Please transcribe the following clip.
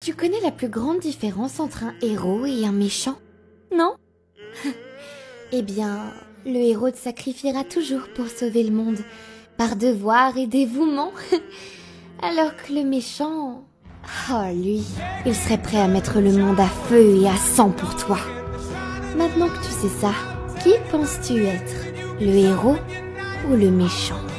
Tu connais la plus grande différence entre un héros et un méchant, non? Eh bien, le héros te sacrifiera toujours pour sauver le monde, par devoir et dévouement. Alors que le méchant... Oh, lui, il serait prêt à mettre le monde à feu et à sang pour toi. Maintenant que tu sais ça, qui penses-tu être? Le héros ou le méchant?